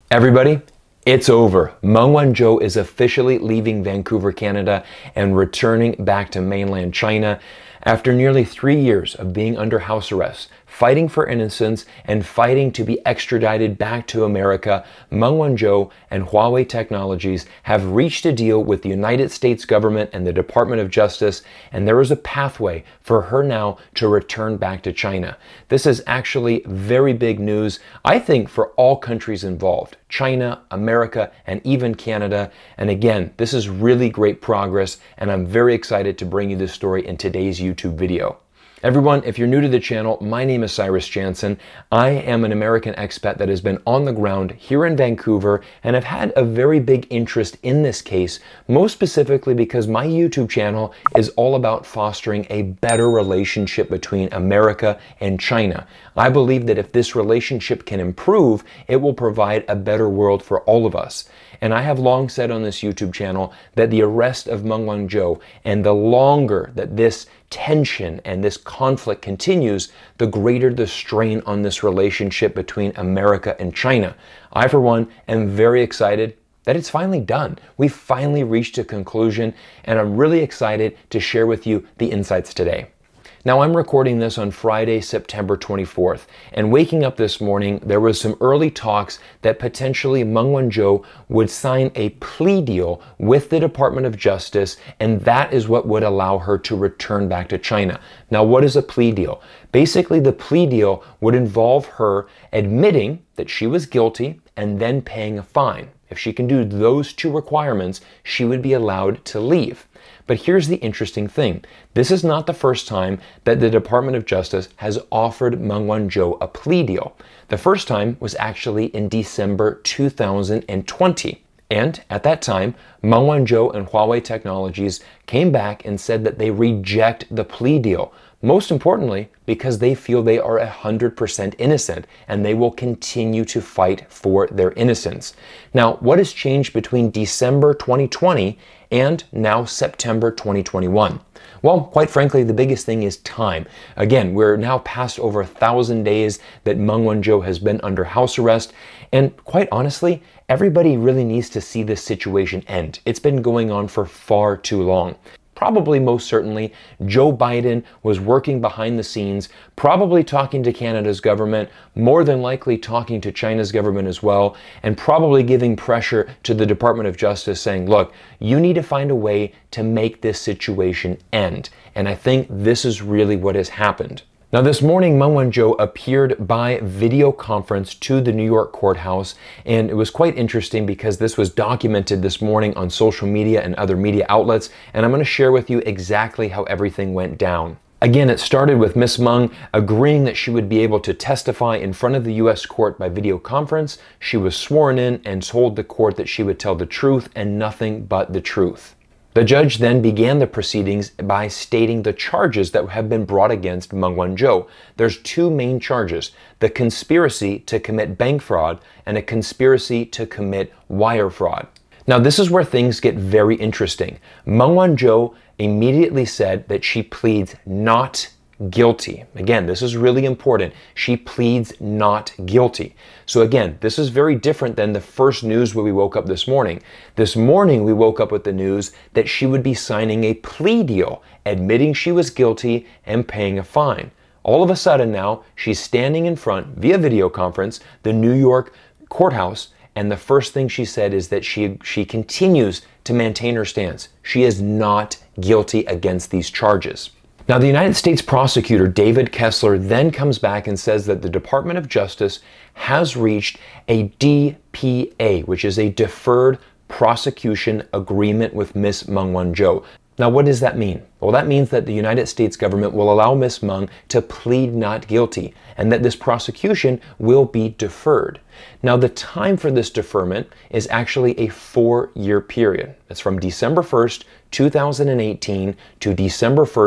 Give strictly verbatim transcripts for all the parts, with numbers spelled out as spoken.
Everybody, it's over. Meng Wanzhou is officially leaving Vancouver, Canada, and returning back to mainland China after nearly three years of being under house arrest, fighting for innocence and fighting to be extradited back to America. Meng Wanzhou and Huawei Technologies have reached a deal with the United States government and the Department of Justice, and there is a pathway for her now to return back to China. This is actually very big news, I think, for all countries involved. China, America, and even Canada. And again, this is really great progress, and I'm very excited to bring you this story in today's YouTube video. Everyone, if you're new to the channel, my name is Cyrus Jansen. I am an American expat that has been on the ground here in Vancouver, and I've had a very big interest in this case, most specifically because my YouTube channel is all about fostering a better relationship between America and China. I believe that if this relationship can improve, it will provide a better world for all of us. And I have long said on this YouTube channel that the arrest of Meng Wanzhou, and the longer that this tension and this conflict continues, the greater the strain on this relationship between America and China. I, for one, am very excited that it's finally done. We finally reached a conclusion, and I'm really excited to share with you the insights today. Now, I'm recording this on Friday, September twenty-fourth, and waking up this morning, there was some early talks that potentially Meng Wanzhou would sign a plea deal with the Department of Justice, and that is what would allow her to return back to China. Now, what is a plea deal? Basically, the plea deal would involve her admitting that she was guilty and then paying a fine. If she can do those two requirements, she would be allowed to leave. But here's the interesting thing. This is not the first time that the Department of Justice has offered Meng Wanzhou a plea deal. The first time was actually in December two thousand twenty. And at that time, Meng Wanzhou and Huawei Technologies came back and said that they reject the plea deal. Most importantly, because they feel they are one hundred percent innocent, and they will continue to fight for their innocence. Now, what has changed between December twenty twenty and now September twenty twenty-one? Well, quite frankly, the biggest thing is time. Again, we're now past over a thousand days that Meng Wanzhou has been under house arrest, and quite honestly, everybody really needs to see this situation end. It's been going on for far too long. Probably most certainly, Joe Biden was working behind the scenes, probably talking to Canada's government, more than likely talking to China's government as well, and probably giving pressure to the Department of Justice saying, look, you need to find a way to make this situation end. And I think this is really what has happened. Now, this morning, Meng Wanzhou appeared by video conference to the New York courthouse, and it was quite interesting because this was documented this morning on social media and other media outlets, and I'm going to share with you exactly how everything went down. Again, it started with Miss Meng agreeing that she would be able to testify in front of the U S court by video conference. She was sworn in and told the court that she would tell the truth and nothing but the truth. The judge then began the proceedings by stating the charges that have been brought against Meng Wanzhou. There's two main charges: the conspiracy to commit bank fraud and a conspiracy to commit wire fraud. Now, this is where things get very interesting. Meng Wanzhou immediately said that she pleads not guilty. Again, this is really important. She pleads not guilty. So again, this is very different than the first news when we woke up this morning. This morning, we woke up with the news that she would be signing a plea deal, admitting she was guilty and paying a fine. All of a sudden now, she's standing in front via video conference, the New York courthouse, and the first thing she said is that she, she continues to maintain her stance. She is not guilty against these charges. Now, the United States prosecutor, David Kessler, then comes back and says that the Department of Justice has reached a D P A, which is a deferred prosecution agreement with Miss Meng Wanzhou. Now, what does that mean? Well, that means that the United States government will allow Miss Meng to plead not guilty, and that this prosecution will be deferred. Now, the time for this deferment is actually a four-year period. It's from December first, two thousand eighteen to December first,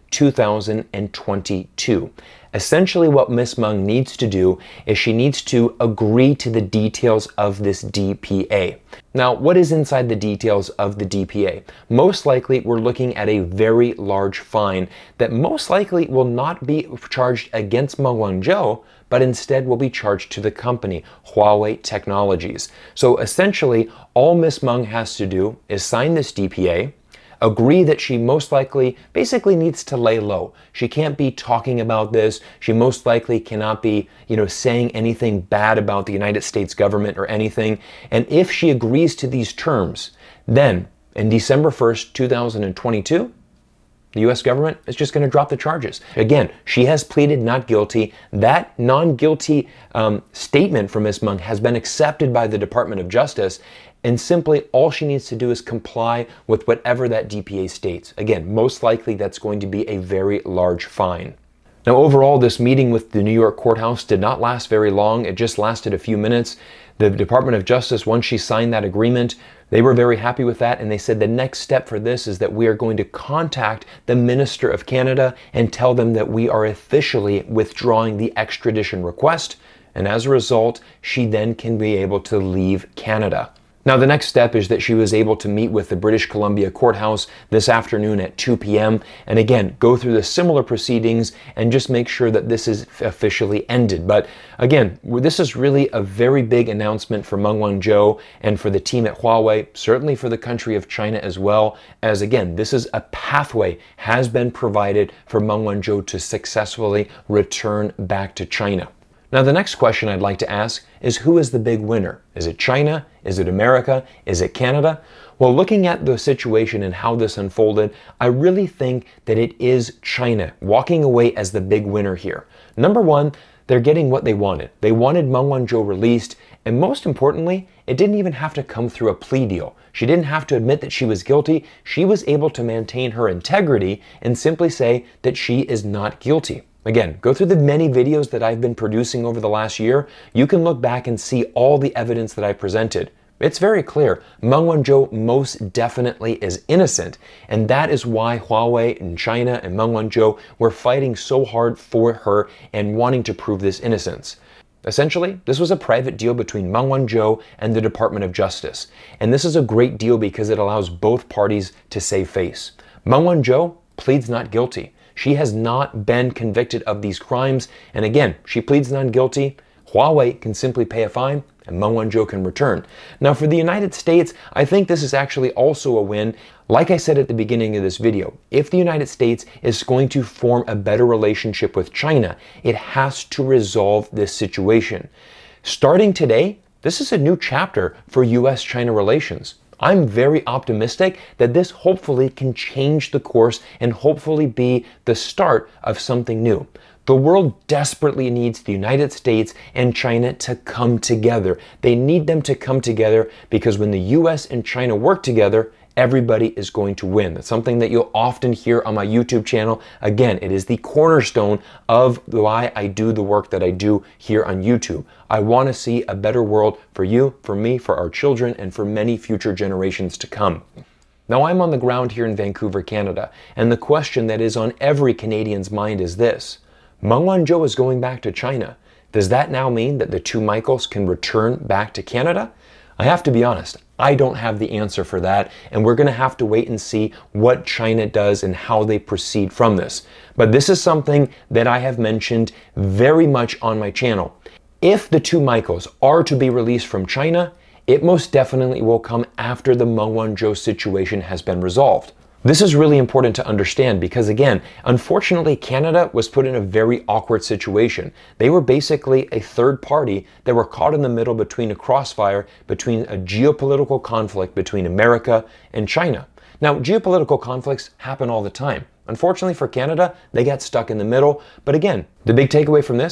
two thousand twenty-two. Essentially, what Miss Meng needs to do is she needs to agree to the details of this D P A. Now, what is inside the details of the D P A? Most likely, we're looking at a very large fine that most likely will not be charged against Meng Wanzhou, but instead will be charged to the company, Huawei Technologies. So essentially, all Miss Meng has to do is sign this D P A, agree that she most likely basically needs to lay low. She can't be talking about this. She most likely cannot be, you know, saying anything bad about the United States government or anything. And if she agrees to these terms, then in December first, two thousand twenty-two, the U S government is just going to drop the charges. Again, she has pleaded not guilty. That non-guilty um, statement from Miz Meng has been accepted by the Department of Justice, and simply all she needs to do is comply with whatever that D P A states. Again, most likely that's going to be a very large fine. Now, overall, this meeting with the New York courthouse did not last very long. It just lasted a few minutes. The Department of Justice, once she signed that agreement, they were very happy with that, and they said the next step for this is that we are going to contact the Minister of Canada and tell them that we are officially withdrawing the extradition request, and as a result, she then can be able to leave Canada. Now, the next step is that she was able to meet with the British Columbia courthouse this afternoon at two p m and again, go through the similar proceedings and just make sure that this is officially ended. But again, this is really a very big announcement for Meng Wanzhou and for the team at Huawei, certainly for the country of China as well, as again, this is a pathway has been provided for Meng Wanzhou to successfully return back to China. Now, the next question I'd like to ask is, who is the big winner? Is it China? Is it America? Is it Canada? Well, looking at the situation and how this unfolded, I really think that it is China walking away as the big winner here. Number one, they're getting what they wanted. They wanted Meng Wanzhou released, and most importantly, it didn't even have to come through a plea deal. She didn't have to admit that she was guilty. She was able to maintain her integrity and simply say that she is not guilty. Again, go through the many videos that I've been producing over the last year. You can look back and see all the evidence that I presented. It's very clear. Meng Wanzhou most definitely is innocent, and that is why Huawei and China and Meng Wanzhou were fighting so hard for her and wanting to prove this innocence. Essentially, this was a private deal between Meng Wanzhou and the Department of Justice, and this is a great deal because it allows both parties to save face. Meng Wanzhou pleads not guilty. She has not been convicted of these crimes, and again, she pleads not guilty. Huawei can simply pay a fine, and Meng Wanzhou can return. Now, for the United States, I think this is actually also a win. Like I said at the beginning of this video, if the United States is going to form a better relationship with China, it has to resolve this situation. Starting today, this is a new chapter for U S China relations. I'm very optimistic that this hopefully can change the course and hopefully be the start of something new. The world desperately needs the United States and China to come together. They need them to come together because when the U S and China work together, everybody is going to win. That's something that you'll often hear on my YouTube channel. Again, it is the cornerstone of why I do the work that I do here on YouTube. I want to see a better world for you, for me, for our children, and for many future generations to come. Now, I'm on the ground here in Vancouver, Canada, and the question that is on every Canadian's mind is this: Meng Wanzhou is going back to China. Does that now mean that the two Michaels can return back to Canada? I have to be honest, I don't have the answer for that, and we're going to have to wait and see what China does and how they proceed from this. But this is something that I have mentioned very much on my channel. If the two Michaels are to be released from China, it most definitely will come after the Meng Wanzhou situation has been resolved. This is really important to understand because, again, unfortunately, Canada was put in a very awkward situation. They were basically a third party that were caught in the middle between a crossfire between a geopolitical conflict between America and China. Now, geopolitical conflicts happen all the time. Unfortunately for Canada, they got stuck in the middle. But again, the big takeaway from this: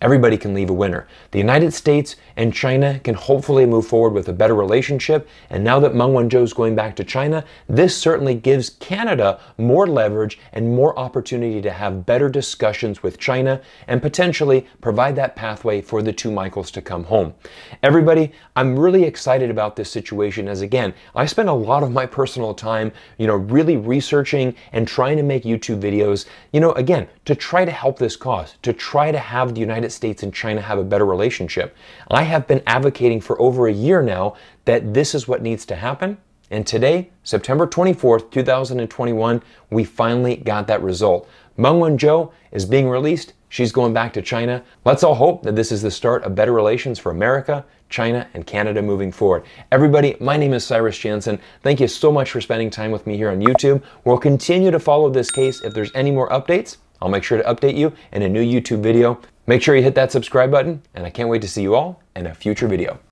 everybody can leave a winner. The United States and China can hopefully move forward with a better relationship, and now that Meng Wanzhou is going back to China, this certainly gives Canada more leverage and more opportunity to have better discussions with China and potentially provide that pathway for the two Michaels to come home. Everybody, I'm really excited about this situation, as again, I spend a lot of my personal time, you know, really researching and trying to make YouTube videos, you know, again, to try to help this cause, to try to have the United States and China have a better relationship. I have been advocating for over a year now that this is what needs to happen. And today, September twenty-fourth, two thousand twenty-one, we finally got that result. Meng Wanzhou is being released. She's going back to China. Let's all hope that this is the start of better relations for America, China, and Canada moving forward. Everybody, my name is Cyrus Jansen. Thank you so much for spending time with me here on YouTube. We'll continue to follow this case. If there's any more updates, I'll make sure to update you in a new YouTube video. Make sure you hit that subscribe button, and I can't wait to see you all in a future video.